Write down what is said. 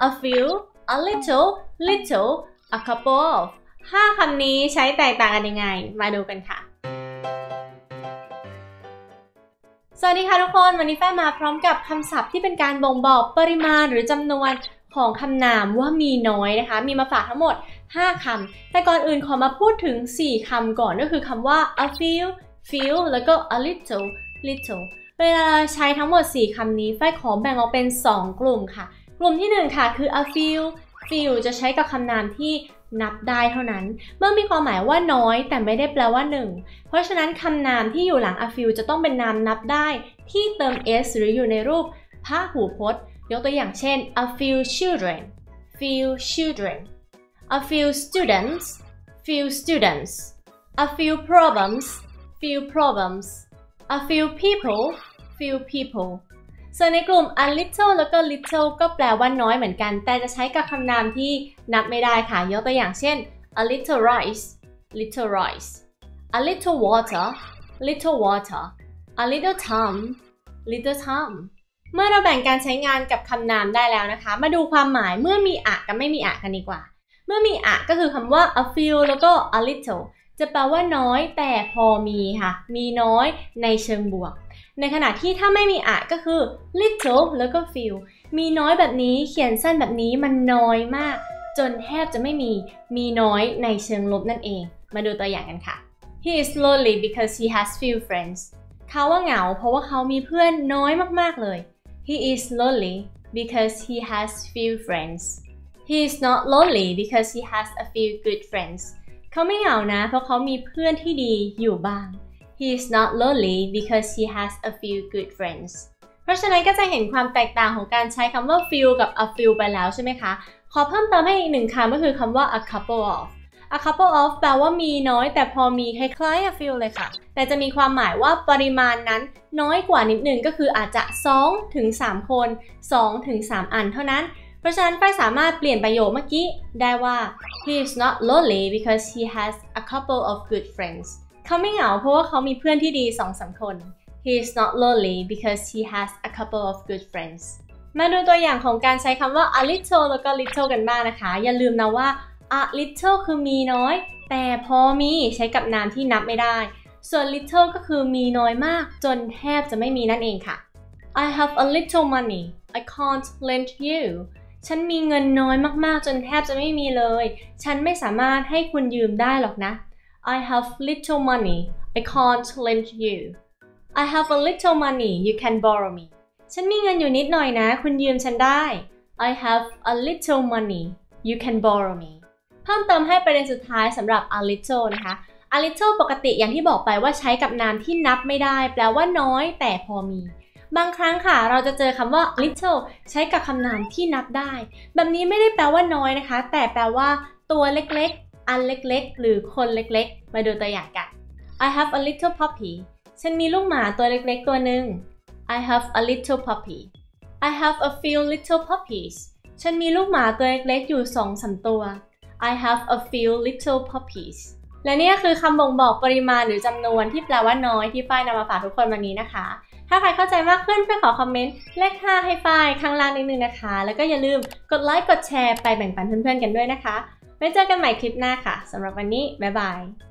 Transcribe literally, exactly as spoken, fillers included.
a few a little little a couple of ห้าคำนี้ใช้แตกต่างกันยังไงมาดูกันค่ะสวัสดีค่ะทุกคนวันนี้แฟ้มาพร้อมกับคำศัพท์ที่เป็นการบ่งบอกปริมาณหรือจำนวนของคำนามว่ามีน้อยนะคะมีมาฝากทั้งหมดห้าคำแต่ก่อนอื่นขอมาพูดถึงสี่คำก่อนก็คือคำว่า a few few แล้วก็ a little little เวลาใช้ทั้งหมดสี่คำนี้แฟ้ขอแบ่งออกเป็นสองกลุ่มค่ะกลุ่มที่หนึ่งค่ะคือ a few few จะใช้กับคำนามที่นับได้เท่านั้นเมื่อมีความหมายว่าน้อยแต่ไม่ได้แปลว่าหนึ่งเพราะฉะนั้นคำนามที่อยู่หลัง a few จะต้องเป็นนามนับได้ที่เติม s หรืออยู่ในรูปพหูพจน์ยกตัวอย่างเช่น a few children few children a few students few students a few problems few problems a few people few people ส่วนในกลุ่ม a little แล้วก็ little ก็แปลว่าน้อยเหมือนกันแต่จะใช้กับคำนามที่นับไม่ได้ค่ะยกตัวอย่างเช่น a little rice little rice a little water little water a little Tom little Tom เมื่อเราแบ่งการใช้งานกับคำนามได้แล้วนะคะมาดูความหมายเมื่อมีอะกับไม่มีอะกันดีกว่าเมื่อมีอะก็คือคำว่า a few แล้วก็ a little จะแปลว่าน้อยแต่พอมีค่ะมีน้อยในเชิงบวกในขณะที่ถ้าไม่มีอะก็คือ little แล้วก็ few มีน้อยแบบนี้เขียนสั้นแบบนี้มันน้อยมากจนแทบจะไม่มีมีน้อยในเชิงลบนั่นเองมาดูตัวอย่างกันค่ะ He is lonely because he has few friends เขาว่าเหงาเพราะว่าเขามีเพื่อนน้อยมากๆเลย He is lonely because he has few friends He is not lonely because he has a few good friends เขาไม่เหงานะเพราะเขามีเพื่อนที่ดีอยู่บ้าง He is not lonely because he has a few good friends เพราะฉะนั้นก็จะเห็นความแตกต่างของการใช้คำว่า few กับ a few ไปแล้วใช่ไหมคะขอเพิ่มเติมให้อีกหนึ่งคำก็คือคำว่า a couple of a couple of แปลว่ามีน้อยแต่พอมีคล้ายๆ a few เลยค่ะแต่จะมีความหมายว่าปริมาณนั้นน้อยกว่านิดนึงก็คืออาจจะสองถึงสามคนสองถึงสามอันเท่านั้นเพราะฉะนั้นฝ้ายสามารถเปลี่ยนประโยคเมื่อกี้ได้ว่า he is not lonely because he has a couple of good friends เขาไม่เหงาเพราะว่าเขามีเพื่อนที่ดี สองสาม คน he is not lonely because he has a couple of good friends มาดูตัวอย่างของการใช้คำว่า a little แล้วก็ little กันบ้างนะคะอย่าลืมนะว่า a little คือมีน้อยแต่พอมีใช้กับนามที่นับไม่ได้ส่วน little ก็คือมีน้อยมากจนแทบจะไม่มีนั่นเองค่ะ I have a little money I can't lend youฉันมีเงินน้อยมากๆจนแทบจะไม่มีเลยฉันไม่สามารถให้คุณยืมได้หรอกนะ I have little money I can't lend you I have a little money you can borrow me ฉันมีเงินอยู่นิดหน่อยนะคุณยืมฉันได้ I have a little money you can borrow me เพิ่มเติมให้ประเด็นสุดท้ายสำหรับ a little นะคะ a little ปกติอย่างที่บอกไปว่าใช้กับนามที่นับไม่ได้แปลว่าน้อยแต่พอมีบางครั้งค่ะเราจะเจอคำว่า little ใช้กับคำนามที่นับได้แบบนี้ไม่ได้แปลว่าน้อยนะคะแต่แปลว่าตัวเล็กๆอันเล็กๆหรือคนเล็กๆมาดูตัวอย่างกัน I have a little puppy ฉันมีลูกหมาตัวเล็กๆตัวหนึ่ง I have a little puppy I have a few little puppies ฉันมีลูกหมาตัวเล็กๆอยู่ สองสาม ตัว I have a few little puppies และนี่คือคำบ่งบอกปริมาณหรือจำนวนที่แปลว่าน้อยที่ฝ้ายนำมาฝากทุกคนวันนี้นะคะถ้าใครเข้าใจมากขึ้นไปขอคอมเมนต์เลขห้าให้ฝ้ายข้างล่างนิดนึงนะคะแล้วก็อย่าลืมกดไลค์กดแชร์ไปแบ่งปันเพื่อนๆกันด้วยนะคะไว้เจอกันใหม่คลิปหน้าค่ะสำหรับวันนี้บ๊ายบาย